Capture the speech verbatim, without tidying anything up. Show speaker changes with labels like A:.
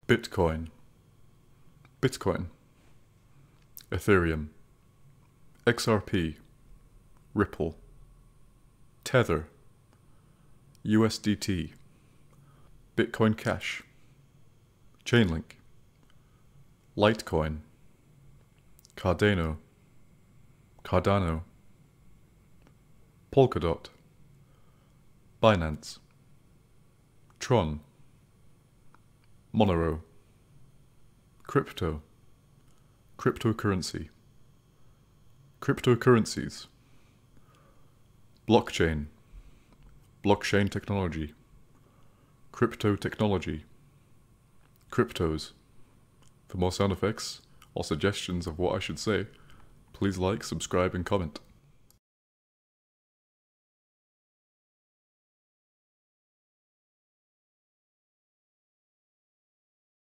A: Bitcoin, Bitcoin, Ethereum, X R P, Ripple, Tether, U S D T, Bitcoin Cash, Chainlink, Litecoin, Cardano, Cardano, Polkadot, Binance, Tron, Monero, Crypto, Cryptocurrency, Cryptocurrencies, Blockchain, Blockchain technology, Crypto technology, Cryptos. For more sound effects or suggestions of what I should say, please like, subscribe and comment.